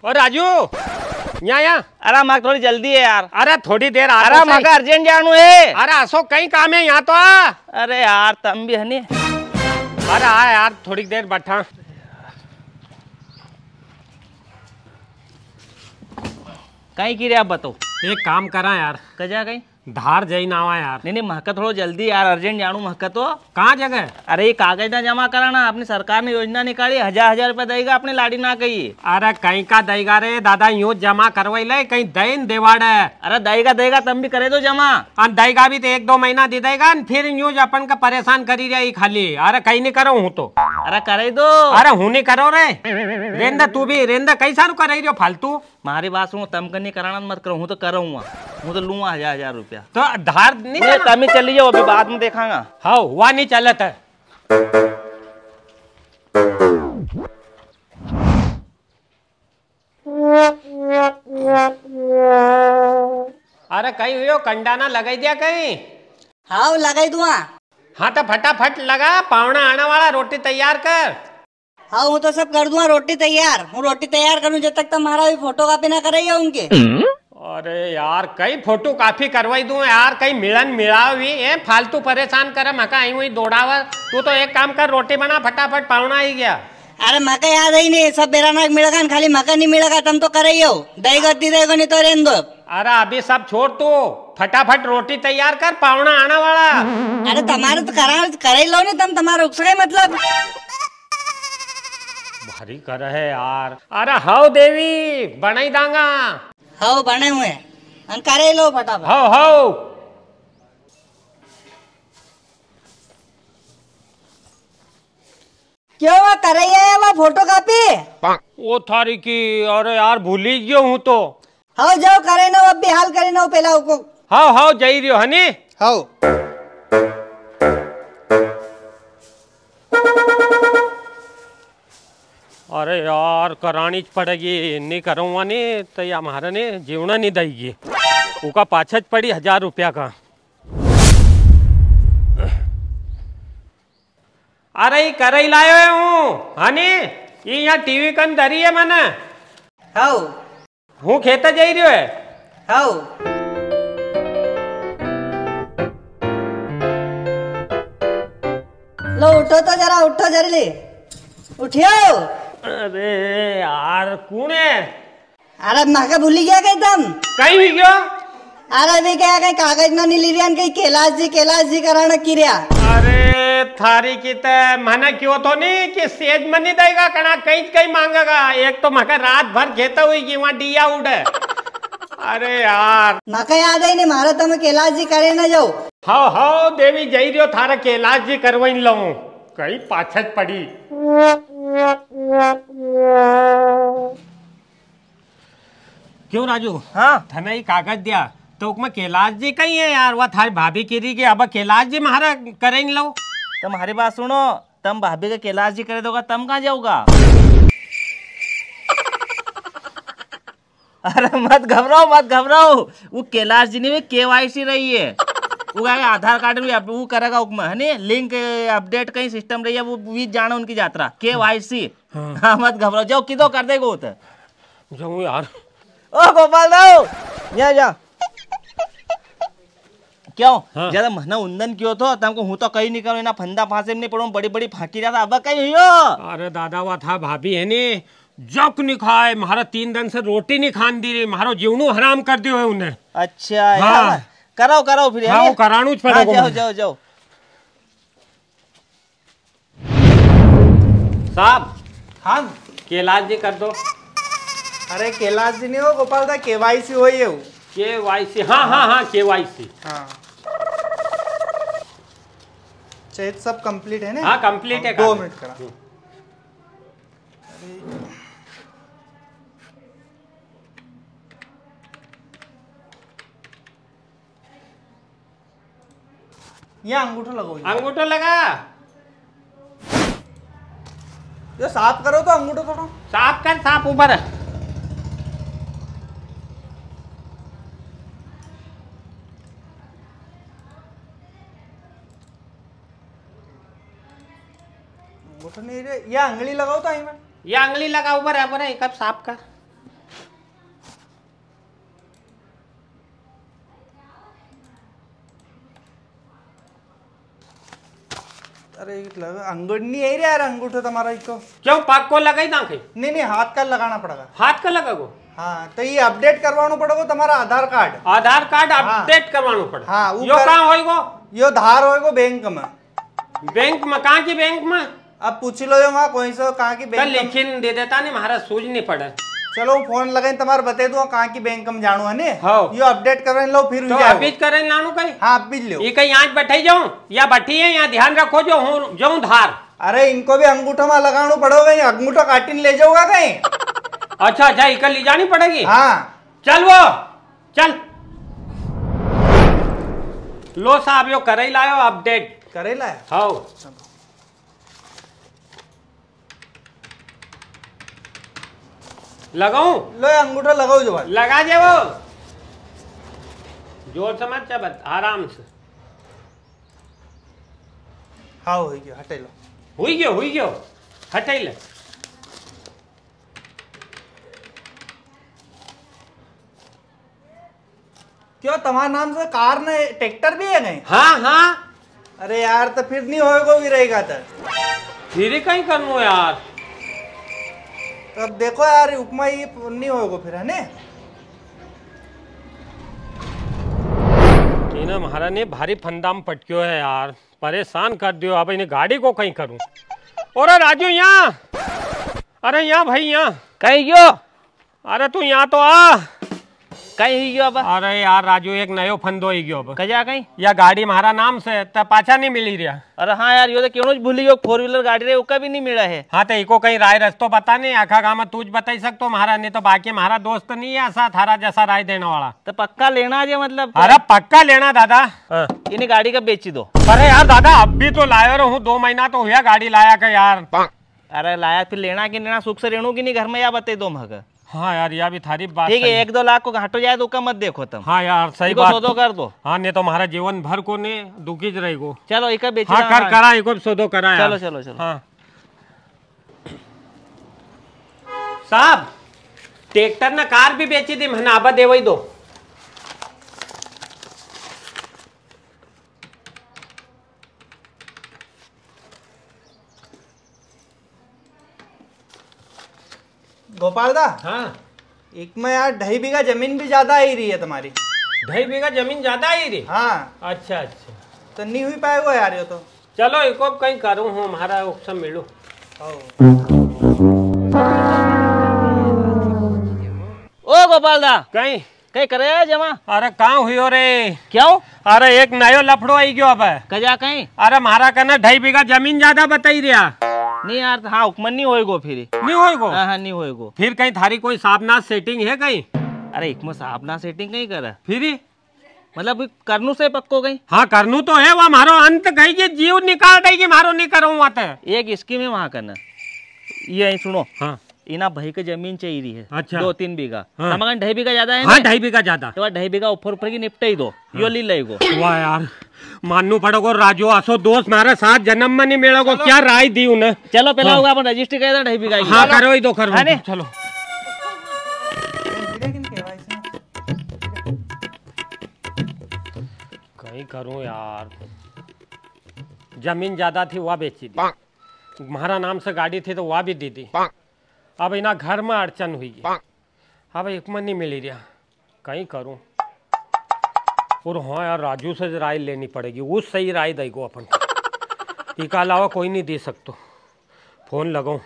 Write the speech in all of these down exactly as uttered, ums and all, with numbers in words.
और राजू यहाँ यहाँ। अरे माँ थोड़ी जल्दी है यार। अरे थोड़ी देर आ। अरे माँ का अर्जेंट जानू है। अरे अशोक कहीं काम है यहाँ तो आ। अरे यार तम भी है नहीं। अरे आ यार थोड़ी देर बैठा। कहीं की रे आप बताओ। एक काम करा यार। कजा कहीं धार जाई ना आवा यार। नहीं नहीं महका थोड़ा जल्दी यार, अर्जेंट जानू महका तो। कहाँ जगह? अरे ये कागज ना जमा कराना, अपनी सरकार ने योजना निकाली, हजार हजार रुपया देगा अपने लाड़ी ना कही। अरे कहीं का देगा रे दादा, यूं जमा करवाई ले, कहीं देन देवाड़ है। अरे देगा देगा तम भी करे दो जमा। देगा भी तो एक दो महीना दे देगा, फिर यूं अपन का परेशान करी रही खाली। अरे कहीं नहीं करो हूँ तो। अरे करे दो। अरे हूँ नहीं करो रे। रेंदा तू भी रेंदा कैसा कर रही हो फालतू। हमारी बात सुनो, तम करनी कराना मत करो, हूँ तो करूँगा, हूँ तो लूंगा हजार हजार रुपया। तो धार नहीं, नहीं तम ही चली जाओ, अभी बाद में देखांगा। हाँ हुआ नहीं चलत है। अरे कहीं हुई कंडा ना लगाई दिया कहीं? हाँ लगाई दूँ। हाँ तो फटाफट लगा, पावना आने वाला, रोटी तैयार कर। हाँ हूँ तो सब कर दूंगा, रोटी तैयार हूँ, रोटी तैयार करूँ जब तक तुम्हारा भी फोटो कॉपी ना कराइए उनके। अरे यार कई फोटो कॉपी करवाई दूं यार, कई मिलन मिलाव भी है, फालतू परेशान करे मका आई हुई दौड़ावा। तू तो एक काम कर, रोटी बना फटाफट, पावना ही गया। अरे मका याद ही नहीं, सब बेरा नाक मिलेगा, खाली मका नहीं मिलेगा, तुम तो करे हो देगा देगा नहीं तो रहने दो। अरे अभी सब छोड़, तू फटाफट रोटी तैयार कर, पावना आने वाला। अरे तुम्हारे तो करा करे लो नहीं, तुम तुम्हारा रुक सके मतलब भारी कर है यार। अरे हाउ देवी बनाई दांगा। हाँ बने हुए करे लो फटाफट। हाउ हाउ क्यों वो कर रही है वो फोटो कॉपी? वो थारी की। अरे यार भूल ही गयो हूँ तो। हाँ जाओ करे ना, अब भी हाल करे ना पहला को। हाउ हाउ जाई रियो हनी। हाँ अरे यार करानी पड़ेगी, नहीं करूँगा नहीं तो ये हमारा ने जीवना नहीं देगी। उका पाछच पड़ी हजार रुपया का। अरे ये कर ही लायो हूँ हनी, ये यहाँ टीवी कन धरी है मैंने। हाँ हूँ खेता जाई रियो है। हाँ लो उठो तो जरा, उठो जल्दी उठियो। अरे यार कौन है? अरे माँ भूली गया कहीं तुम? कहीं भी गयो? अरे भी क्या कहीं कागज ना नहीं लिया, कहीं कैलाश जी कैलाश जी कराना किरिया। अरे थारी की तो मना क्यों तो नहीं कि सेज में नहीं देगा कना, कहीं कहीं मांगेगा। एक तो मका रात भर खेता हुई कि वहाँ डिया उड़े। अरे यार माँ याद है नहीं, मारो तुम कैलाश जी करे ना जाओ। हाँ हाँ देवी जई रियो थारा कैलाश जी करवाई लो, कहीं पाछत पड़ी। क्यों राजू? हाँ थने ही कागज दिया तो उसमें कैलाश जी कहीं है यार, वह थारी भाभी कीरी के अब कैलाश जी महारा करेंगे लो। तुम्हारी बात सुनो, तम भाभी का कैलाश जी करे दोगा, तम कहाँ जाओगा? अरे मत घबराओ मत घबराओ, वो कैलाश जी ने केवाईसी रही है, वो आधार कार्ड में वो करेगा उसमें है नहीं, लिंक अपडेट कहीं सिस्टम रही है, वो भी जाना उनकी यात्रा केवाईसी। हाँ मत घबराओ, जाओ किधर कर देगा वो तो। जाऊँ यार। ओ गोपाल दाऊ यहाँ जा। क्यों हाँ। ज्यादा महना उंदन क्यों तो तुमको हूँ तो कहीं नहीं करो ना, फंदा फांसे में नहीं पड़ो, बड़ी बड़ी फांकी जाता अब कहीं हो। अरे दादा वह था भाभी है नी, जक नहीं खाए, महारा तीन दिन से रोटी नहीं खान दी रही, महारो जीवनू हराम कर दियो है उन्हें। अच्छा हाँ। कराओ कराओ फिर। हाँ वो कराणू च पड़ेगा। जाओ जाओ जाओ साहब। हाँ कैलाश जी कर दो। अरे कैलाश जी नहीं हो गोपाल दा, केवाईसी हो ये हो। के वाई सी। हाँ हाँ हाँ के वाई सी। हाँ चेत सब कंप्लीट है ना? हाँ कंप्लीट है। दो मिनट करा। ये अंगूठा लगाओ। अंगूठो लगा। ये साफ करो तो अंगूठा थोड़ा साफ कर, साफ ऊपर है। अंगूठा नहीं रे, ये अंगली लगाओ तो आई में। ये अंगली लगा ऊपर है, ऊपर है, कब साफ कर। अरे लगा अंगूठ नहीं है रे यार, अंगूठा तुम्हारा इसको क्यों पाक को लगाई दांखे? नहीं नहीं हाथ का लगाना पड़ेगा। हाथ का लगागो? हाँ तो ये अपडेट करवाना पड़ेगा तुम्हारा आधार कार्ड। आधार कार्ड हाँ। अपडेट करवाना पड़े? हाँ वो यो कर... कहाँ होएगो? यो धार होएगो बैंक में। बैंक में? कहाँ की बैंक में? अब पूछ लो जो वहाँ कोई सा कहाँ की बैंक। लेकिन दे देता नहीं महाराज, सूझ नहीं पड़े। चलो फोन लगाए तुम्हारे बता दो कहाँ की बैंक में जानो है ने। हाँ। यो अपडेट करवाने लो फिर तो अभी करें लानू कहीं? हाँ अभी लो। ये कहीं यहाँ बैठे जाऊँ या बैठी है यहाँ? ध्यान रखो जो हूँ जाऊँ धार। अरे इनको भी अंगूठा में लगाना पड़ेगा, अंगूठा काटिन ले जाओगा कहीं? अच्छा अच्छा इकल ले जानी पड़ेगी? हाँ चल वो चल लो साहब यो करे लायो अपडेट। करे लाया? हाँ लगाऊं? लो अंगूठा लगाओ जो भाई। लगा दे वो, जोर समझ चबत आराम से। हाँ हो गया, हटे लो। हुई गयो हुई गयो, हटे ले। क्यों तुम्हारे नाम से कार ने ट्रैक्टर भी है नहीं? हाँ हाँ। अरे यार तो फिर नहीं होएगा भी रहेगा तो फिर कहीं करनो यार। तो अब देखो यार उपमा ये नहीं होएगा फिर है ने। ना महाराज ने भारी फंदाम पटक्यो है यार, परेशान कर दियो। अब इन्हें गाड़ी को कहीं करूं। और राजू यहाँ, अरे यहाँ भाई यहाँ कहीं गयो? अरे तू यहाँ तो आ। कहीं ही गयो अब? अरे यार राजू एक नयो फंदो ही गयो अब। कजा कहीं? या गाड़ी हमारा नाम से तब पाछा नहीं मिली रहा। अरे हाँ यार यो तो क्यों भूली गयो, फोर व्हीलर गाड़ी रहे उसका भी नहीं मिला है। हाँ तो इको कहीं राय रस्तो बता नहीं, आखा गाँव में तुझ बता सकते महाराज ने तो बाकी हमारा दोस्त नहीं है ऐसा थारा जैसा राय देने वाला। तो पक्का लेना है मतलब? अरे पक्का लेना दादा। इन्हें गाड़ी का बेची दो। अरे यार दादा अब भी तो लाया रहूं, दो महीना तो हुआ गाड़ी लाया का यार। अरे लाया फिर लेना कि लेना, सुख से रेणु की नहीं घर में या बते दो मग। हाँ यार यह भी थारी बात ठीक है, एक दो लाख को घाटो जाए तो मत देखो तुम। हाँ यार सही बात। सौदो कर दो। हाँ नहीं तो हमारा जीवन भर को ने दुखी ज रहेगो। चलो एक बेच। हाँ कर करा एक सौदो करा यार। चलो चलो चलो। हाँ साहब ट्रैक्टर ना कार भी बेची थी मैंने, आबा दे वही दो। गोपाल दा। हाँ एक में यार ढाई बीघा जमीन भी ज्यादा आई रही है तुम्हारी। ढाई बीघा जमीन ज्यादा आई रही? हाँ। अच्छा अच्छा तो नहीं हुई पाएगा यार ये तो। चलो एक कहीं करूँ हूँ हमारा ऑप्शन मिलू। ओ गोपाल दा कहीं कहीं करे जमा? अरे कहाँ हुई हो रे? क्यों? अरे एक नयो लफड़ो आई गयो अब। कजा कहीं? अरे मारा कहना ढाई बीघा जमीन ज्यादा बताई रहा। नहीं यार हाँ हुक्मन नहीं होएगो फिर। नहीं होएगो? हाँ हाँ नहीं होएगो। फिर कहीं थारी कोई साबनाथ सेटिंग है कहीं? अरे एक में साबना सेटिंग कहीं करा फिर मतलब करनू से पक्को गई? हाँ करनू तो है, वह मारो अंत गई कि जीव निकाल देगी मारो नहीं करूँ वहाँ एक स्कीम है वहाँ करना। ये सुनो, हाँ इना भाई की जमीन चाहिए रही है। अच्छा। दो तीन बीघा। हाँ। हमारे ढाई बीघा ज्यादा है। हाँ ढाई बीघा ज्यादा। तो ढाई बीघा ऊपर ऊपर की निपटा ही दो। हाँ। यो ली लेगो। वाह यार मानू पड़ोगो राजू आसो दोस्त मारे साथ जन्म में नहीं मिलोगो। क्या राय दी उन्हें? चलो पहला होगा अपन रजिस्ट्री कर ढाई बीघा। हाँ करो ही दो करो। चलो कहीं करूँ यार, जमीन ज्यादा थी वह बेची दी, हमारा नाम से गाड़ी थी तो वह भी दी दी। अब इना घर में अड़चन हुई है, अब एक मन नहीं मिली रहा, कहीं करूँ। और हाँ यार राजू से राय लेनी पड़ेगी, उस सही राय देगो अपन। इसके अलावा कोई नहीं दे सकते। फोन लगाऊं।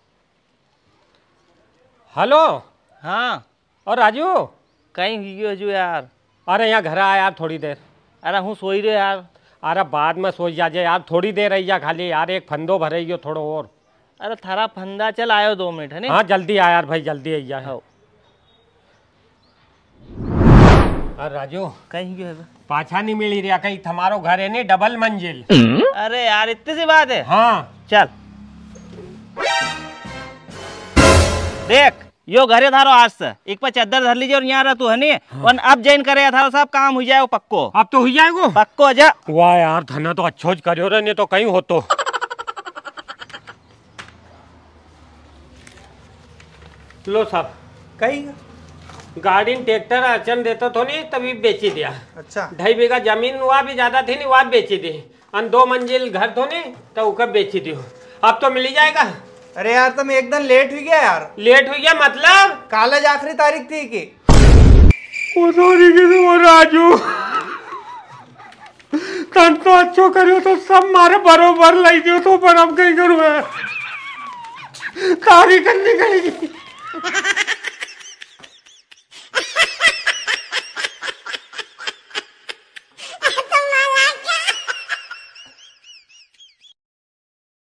हेलो। हाँ और राजू कहीं हुई जो यार? अरे यहाँ घर आया यार थोड़ी देर। अरे हूँ सोई रहे यार। अरे बाद में सोच जाजे यार, थोड़ी देर रही जा खाली यार, एक फंदो भरे थोड़ो और। अरे थारा फंदा चल आयो दो मिनट है नहीं? हाँ जल्दी आ यार भाई, जल्दी आई जा। अरे राजू कहीं क्यों है? पाछा नहीं मिली रहा, कहीं तुम्हारो घर है नहीं डबल मंजिल। अरे यार इतनी सी बात है? हाँ चल देख यो घरे थारो आज से एक पर चादर धर लीजिए और यहाँ रह तू है नहीं। और अब जैन करे थारो सब काम हो जाए पक्को। अब तो हो जाएगो पक्को जा। वाह यार धना तो अच्छो करो रे, नहीं तो कहीं हो तो। लो साहब कहीं गाड़ी में ट्रैक्टर अड़चन देता तो नहीं तभी बेची दिया। अच्छा ढाई बीघा जमीन वहाँ भी ज्यादा थी नहीं, वहाँ बेची दी। अन दो मंजिल घर तो नहीं तो उसका बेची दियो। अब तो मिल ही जाएगा। अरे यार तुम एकदम लेट हुई गया यार। लेट हुई गया मतलब? कॉलेज आखिरी तारीख थी कि वो सॉरी के वो राजू तन तो अच्छो करो तो सब मारे बरोबर लाई दियो तो पर अब कहीं करूँ तारीख निकलेगी।